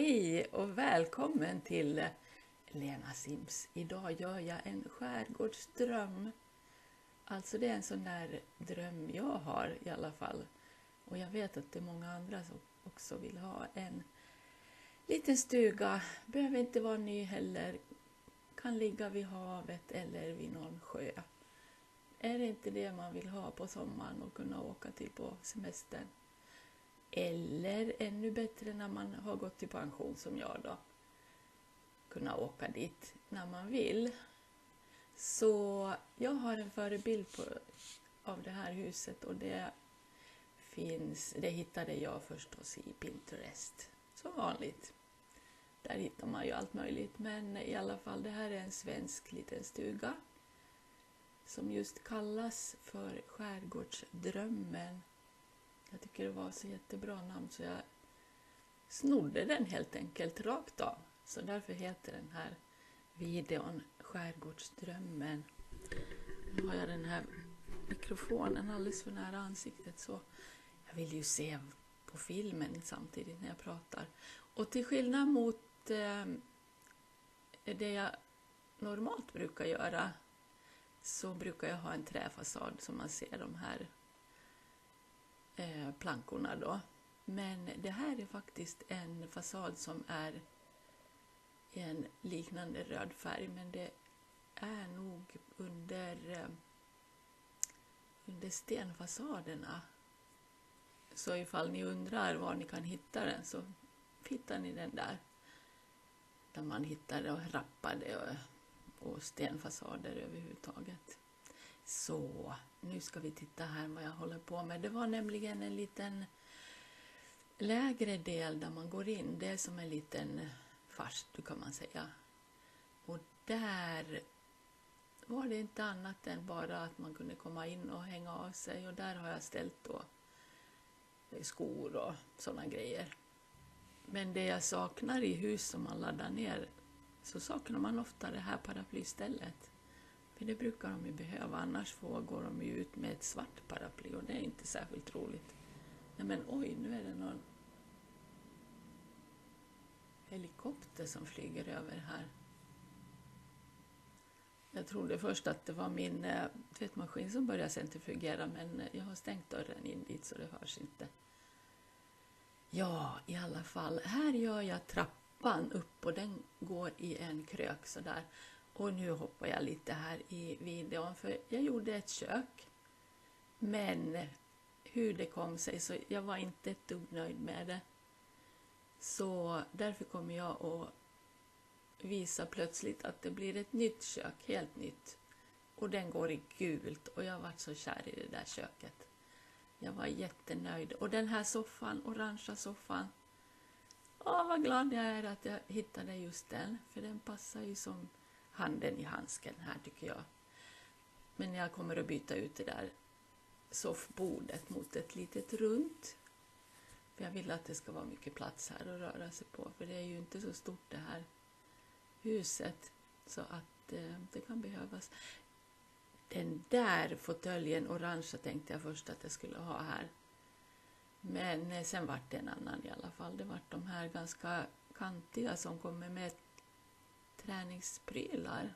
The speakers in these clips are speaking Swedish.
Hej och välkommen till Lena Sims. Idag gör jag en skärgårdsdröm. Alltså det är en sån där dröm jag har i alla fall. Och jag vet att det är många andra som också vill ha en liten stuga. Behöver inte vara ny heller. Kan ligga vid havet eller vid någon sjö. Är det inte det man vill ha på sommaren och kunna åka till på semestern? Eller ännu bättre när man har gått i pension som jag då. Kunna åka dit när man vill. Så jag har en förebild av det här huset och det hittade jag förstås i Pinterest. Som vanligt. Där hittar man ju allt möjligt. Men i alla fall det här är en svensk liten stuga. Som just kallas för Skärgårdsdrömmen. Jag tycker det var så jättebra namn så jag snodde den helt enkelt rakt av. Så därför heter den här videon Skärgårdsdrömmen. Nu har jag den här mikrofonen alldeles för nära ansiktet så jag vill ju se på filmen samtidigt när jag pratar. Och till skillnad mot det jag normalt brukar göra så brukar jag ha en träfasad som man ser de här plankorna då. Men det här är faktiskt en fasad som är en liknande röd färg men det är nog under stenfasaderna. Så ifall ni undrar var ni kan hitta den så hittar ni den där man hittar rappade och stenfasader överhuvudtaget. Så nu ska vi titta här vad jag håller på med. Det var nämligen en liten lägre del där man går in. Det är som en liten farstu kan man säga. Och där var det inte annat än bara att man kunde komma in och hänga av sig. Och där har jag ställt då skor och sådana grejer. Men det jag saknar i hus som man laddar ner så saknar man ofta det här paraplystället. För det brukar de ju behöva, annars går de ju ut med ett svart paraply och det är inte särskilt roligt. Nej men oj, nu är det någon helikopter som flyger över här. Jag trodde först att det var min tvättmaskin som började centrifugera men jag har stängt dörren in dit så det hörs inte. Ja, i alla fall. Här gör jag trappan upp och den går i en krök sådär. Och nu hoppar jag lite här i videon för jag gjorde ett kök. Men hur det kom sig så jag var inte ett dugg nöjd med det. Så därför kommer jag att visa plötsligt att det blir ett nytt kök, helt nytt. Och den går i gult och jag har varit så kär i det där köket. Jag var jättenöjd. Och den här soffan, orangea soffan. Vad glad jag är att jag hittade just den. För den passar ju som handen i handsken här tycker jag. Men jag kommer att byta ut det där soffbordet mot ett litet runt. För jag vill att det ska vara mycket plats här att röra sig på. För det är ju inte så stort det här huset. Så att det kan behövas. Den där fåtöljen orangea tänkte jag först att jag skulle ha här. Men sen var det en annan i alla fall. Det var de här ganska kantiga som kommer med träningsprylar.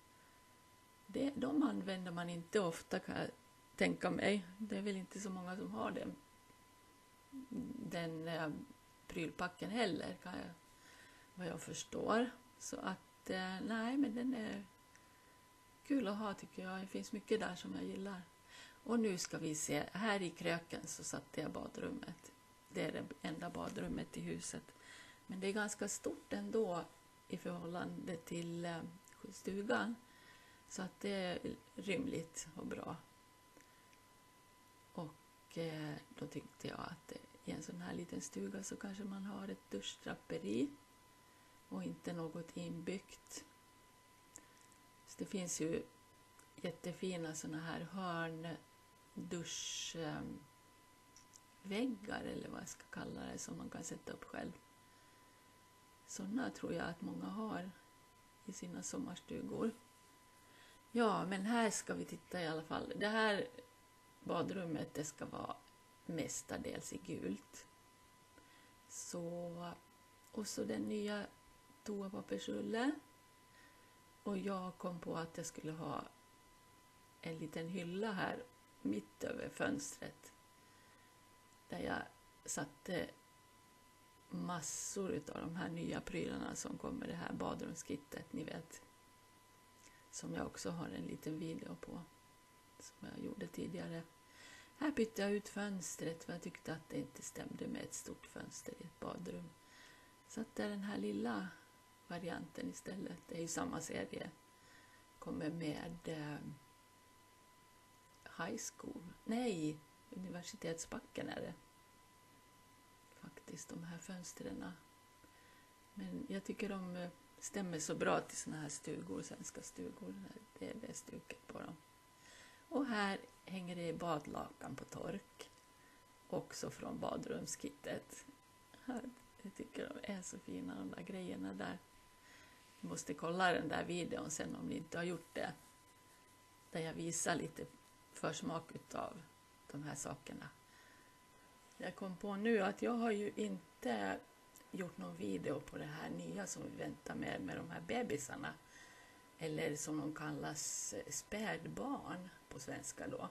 De använder man inte ofta kan jag tänka mig. Det är väl inte så många som har den prylpacken heller vad jag förstår. Så att nej men den är kul att ha tycker jag. Det finns mycket där som jag gillar. Och nu ska vi se. Här i kröken så satte jag badrummet. Det är det enda badrummet i huset. Men det är ganska stort ändå i förhållande till stugan. Så att det är rymligt och bra. Och då tyckte jag att i en sån här liten stuga så kanske man har ett duschdraperi. Och inte något inbyggt. Så det finns ju jättefina såna här hörnduschväggar eller vad jag ska kalla det som man kan sätta upp själv. Såna tror jag att många har i sina sommarstugor. Ja, men här ska vi titta i alla fall. Det här badrummet det ska vara mestadels i gult. Så och så den nya toapappersrullen. Och jag kom på att jag skulle ha en liten hylla här mitt över fönstret. Där jag satte massor av de här nya prylarna som kommer, det här badrumskittet, ni vet. Som jag också har en liten video på. Som jag gjorde tidigare. Här bytte jag ut fönstret för jag tyckte att det inte stämde med ett stort fönster i ett badrum. Så att det är den här lilla varianten istället. Det är ju samma serie. Kommer med high school. Nej, universitetsbacken är det. Faktiskt de här fönstren. Men jag tycker de stämmer så bra till såna här stugor, svenska stugor. Det är det stuket på dem. Och här hänger det badlakan på tork. Också från badrumskittet. Jag tycker de är så fina, de där grejerna där. Ni måste kolla den där videon sen om ni inte har gjort det. Där jag visar lite försmak av de här sakerna. Jag kom på nu att jag har ju inte gjort någon video på det här nya som vi väntar med de här bebisarna. Eller som de kallas, spädbarn på svenska då.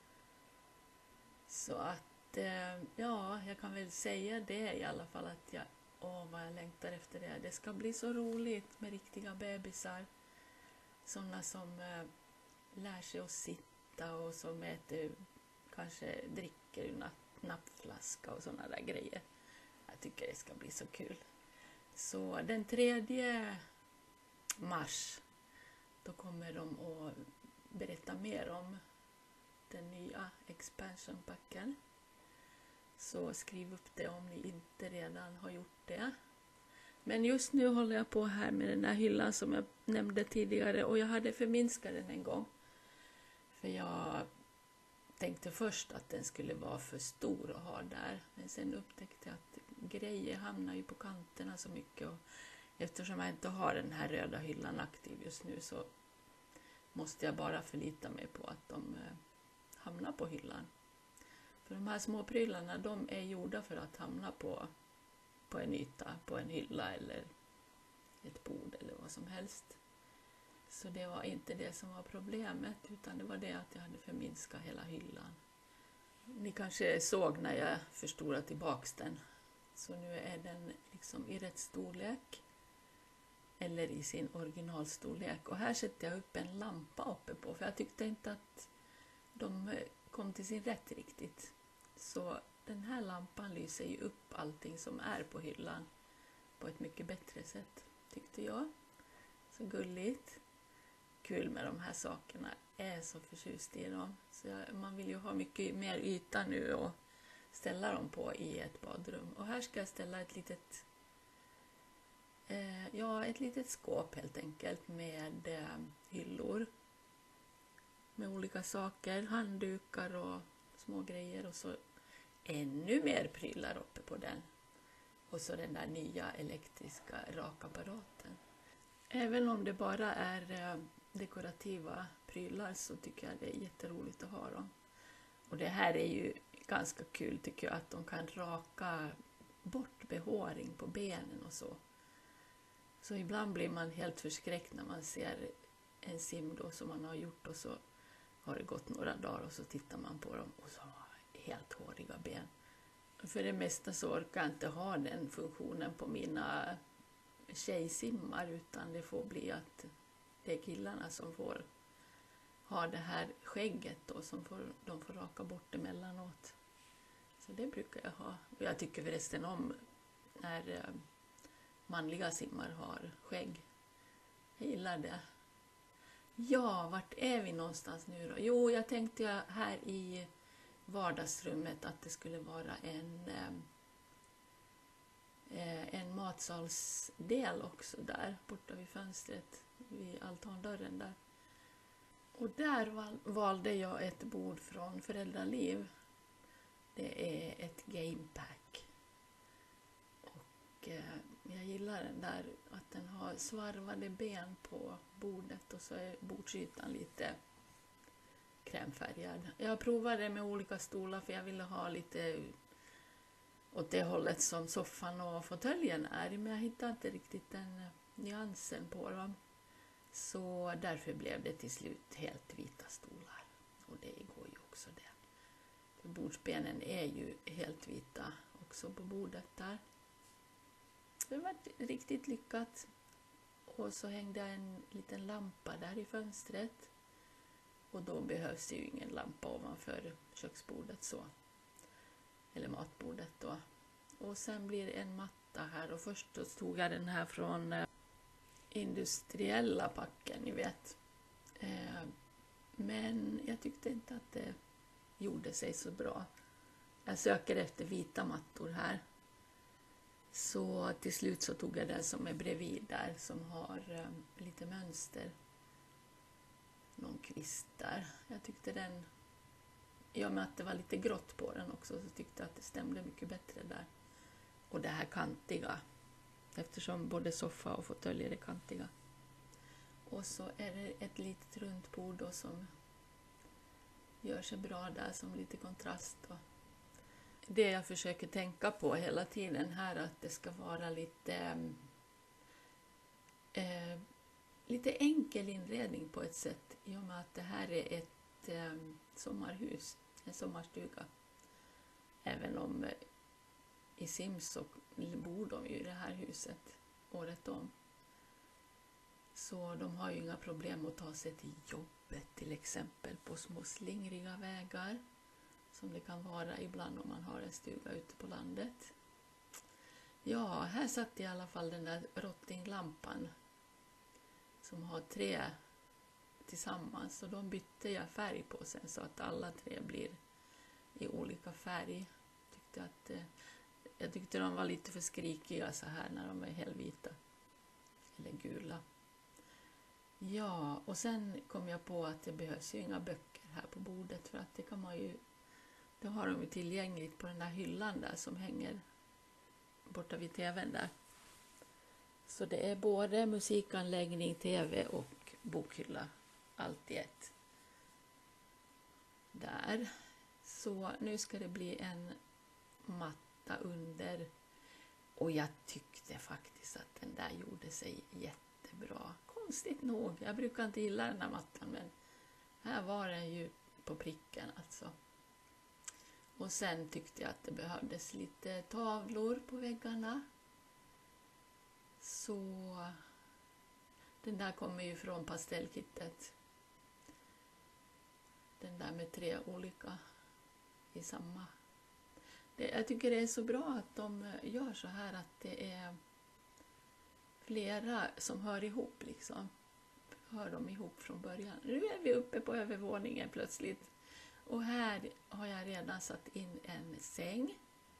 Så att, ja, jag kan väl säga det i alla fall att vad jag längtar efter det. Det ska bli så roligt med riktiga bebisar. Sådana som lär sig att sitta och som äter, kanske dricker ur nappflaska och sådana där grejer. Jag tycker det ska bli så kul. Så den 3 mars då kommer de att berätta mer om den nya expansion-packen. Så skriv upp det om ni inte redan har gjort det. Men just nu håller jag på här med den här hyllan som jag nämnde tidigare. Och jag hade förminskat den en gång. För jag tänkte först att den skulle vara för stor att ha där. Men sen upptäckte jag att grejer hamnar ju på kanterna så mycket. Och eftersom jag inte har den här röda hyllan aktiv just nu så måste jag bara förlita mig på att de hamnar på hyllan. För de här små prylarna, de är gjorda för att hamna på en yta, på en hylla eller ett bord eller vad som helst. Så det var inte det som var problemet, utan det var det att jag hade förminskat hela hyllan. Ni kanske såg när jag förstorade tillbaks den. Så nu är den liksom i rätt storlek. Eller i sin originalstorlek. Och här sätter jag upp en lampa uppe på. För jag tyckte inte att de kom till sin rätt riktigt. Så den här lampan lyser ju upp allting som är på hyllan. På ett mycket bättre sätt, tyckte jag. Så gulligt. Kul med de här sakerna. Är så förtjust i dem. Så man vill ju ha mycket mer yta nu och ställa dem på i ett badrum. Och här ska jag ställa ett litet skåp helt enkelt med hyllor. Med olika saker, handdukar och små grejer. Och så ännu mer prylar uppe på den. Och så den där nya elektriska rakapparaten. Även om det bara är dekorativa prylar så tycker jag det är jätteroligt att ha dem. Och det här är ju ganska kul tycker jag, att de kan raka bort behåring på benen och så. Så ibland blir man helt förskräckt när man ser en sim då som man har gjort och så har det gått några dagar och så tittar man på dem och så har helt håriga ben. För det mesta så orkar jag inte ha den funktionen på mina tjejsimmar, utan det får bli att det är killarna som får ha det här skägget då, som de får raka bort emellanåt. Så det brukar jag ha. Och jag tycker förresten om när manliga simmar har skägg. Jag gillar det. Ja, vart är vi någonstans nu då? Jo, jag tänkte här i vardagsrummet att det skulle vara en matsalsdel också där borta vid fönstret, vid altandörren där. Och där valde jag ett bord från Föräldraliv. Det är ett gamepack. Och jag gillar den där att den har svarvade ben på bordet och så är bordsytan lite krämfärgad. Jag provade med olika stolar för jag ville ha lite åt det hållet som soffan och fåtöljen är, men jag hittade inte riktigt den nyansen på dem. Så därför blev det till slut helt vita stolar. Och det går ju också det. För bordsbenen är ju helt vita också på bordet där. Det var riktigt lyckat. Och så hängde en liten lampa där i fönstret. Och då behövs det ju ingen lampa ovanför köksbordet så. Eller matbordet då. Och sen blir det en matta här. Och först då tog jag den här från industriella packen, ni vet. Men jag tyckte inte att det gjorde sig så bra. Jag söker efter vita mattor här. Så till slut så tog jag den som är bredvid där, som har lite mönster. Någon kvist där. Jag tyckte den, i och med att det var lite grått på den också, så tyckte jag att det stämde mycket bättre där. Och det här kantiga, eftersom både soffa och fåtöljer är kantiga. Och så är det ett litet runt bord då som gör sig bra där som lite kontrast då. Det jag försöker tänka på hela tiden här, att det ska vara lite enkel inredning på ett sätt, i och med att det här är ett sommarhus, en sommarstuga. Även om i Sims så bor de ju i det här huset året om. Så de har ju inga problem att ta sig till jobbet till exempel på små slingriga vägar. Som det kan vara ibland om man har en stuga ute på landet. Ja, här satt i alla fall den där rottinglampan. Som har 3 tillsammans. Och de bytte jag färg på sen så att alla 3 blir i olika färg. Jag tyckte de var lite för skrikiga så här när de var helvita. Eller gula. Ja, och sen kom jag på att det behövs ju inga böcker här på bordet. För att det kan man ju, det har de ju tillgängligt på den där hyllan där som hänger borta vid tvn där. Så det är både musikanläggning, tv och bokhylla. Allt i ett. Där. Så nu ska det bli en matta under. Och jag tyckte faktiskt att den där gjorde sig jättebra. Konstigt nog. Jag brukar inte gilla den här mattan, men här var den ju på pricken alltså. Och sen tyckte jag att det behövdes lite tavlor på väggarna. Så den där kommer ju från pastellkittet. Den där med 3 olika i samma. Jag tycker det är så bra att de gör så här, att det är flera som hör ihop liksom. Hör de ihop från början. Nu är vi uppe på övervåningen plötsligt. Och här har jag redan satt in en säng.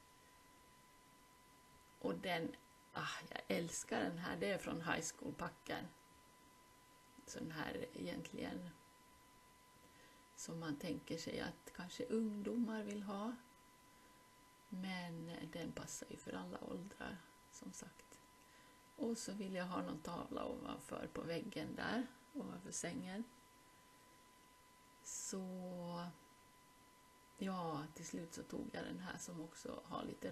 Och den, jag älskar den här. Det är från High School-packen. Sån här egentligen som man tänker sig att kanske ungdomar vill ha. Men den passar ju för alla åldrar, som sagt. Och så vill jag ha någon tavla ovanför på väggen där, ovanför sängen. Så ja, till slut så tog jag den här som också har lite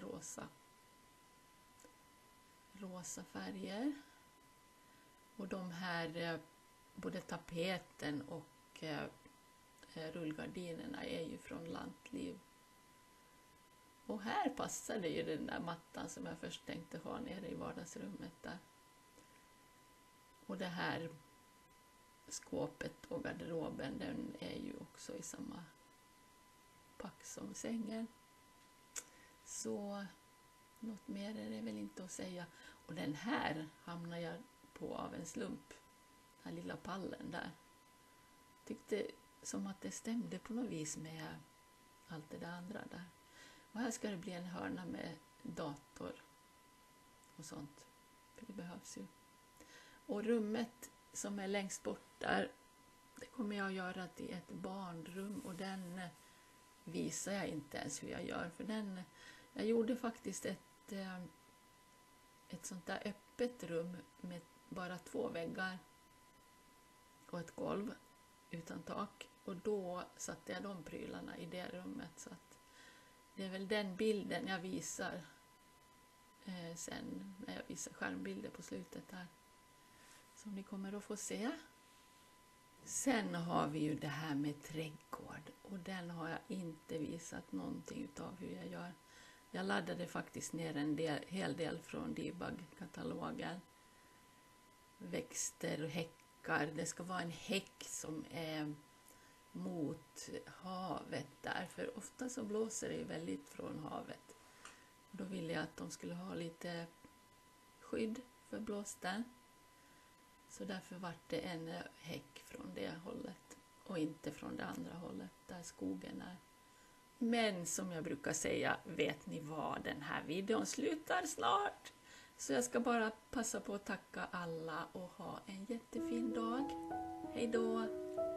rosa färger. Och de här, både tapeten och rullgardinerna är ju från Lantliv. Och här passade ju den där mattan som jag först tänkte ha nere i vardagsrummet där. Och det här skåpet och garderoben, den är ju också i samma pack som sängen. Så något mer är det väl inte att säga. Och den här hamnar jag på av en slump. Den här lilla pallen där. Tyckte som att det stämde på något vis med allt det där andra där. Och här ska det bli en hörna med dator och sånt. För det behövs ju. Och rummet som är längst bort där, det kommer jag att göra till ett barnrum. Och den visar jag inte ens hur jag gör. För jag gjorde faktiskt ett sånt där öppet rum med bara 2 väggar och ett golv utan tak. Och då satte jag de prylarna i det rummet, så att det är väl den bilden jag visar sen när jag visar skärmbilder på slutet här. Som ni kommer att få se. Sen har vi ju det här med trädgård. Och den har jag inte visat någonting utav hur jag gör. Jag laddade faktiskt ner en hel del från Debug-katalogen. Växter och häckar. Det ska vara en häck som är mot havet där. För ofta så blåser det ju väldigt från havet. Då ville jag att de skulle ha lite skydd för blåsten. Så därför var det en häck från det hållet. Och inte från det andra hållet där skogen är. Men som jag brukar säga, vet ni vad, den här videon slutar snart. Så jag ska bara passa på att tacka alla och ha en jättefin dag. Hej då!